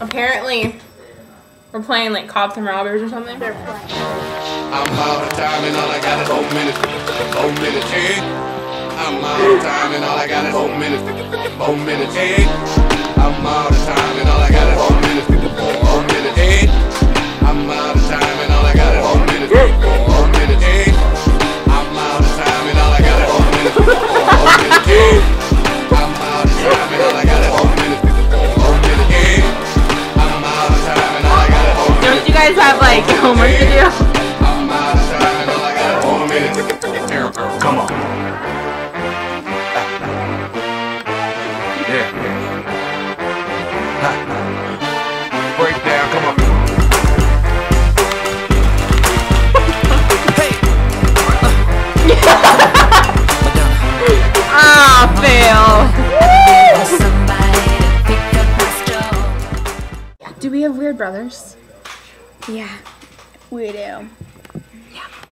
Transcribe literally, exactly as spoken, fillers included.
Apparently, we're playing like cops and robbers or something. I'm out of time and all I got is four minutes. Four minutes, yeah. I'm out of time and all I got is four minutes. Four minutes, yeah. I'm out of time and all I got is four minutes. Four minutes, yeah. I'm out of time and all I got is four minutes. Four minutes, yeah. I'm out of time and all I got is four minutes. Four minutes, yeah. I'm out of time and all I got is four minutes. Four minutes, yeah. I'm out of time and all I got is four minutes. Don't you guys have like homework to do? I'm out of time and all I got is four minutes. Come on. Yeah. Break down, come on. Hey. Ah, fail. Do we have weird brothers? Yeah, we do.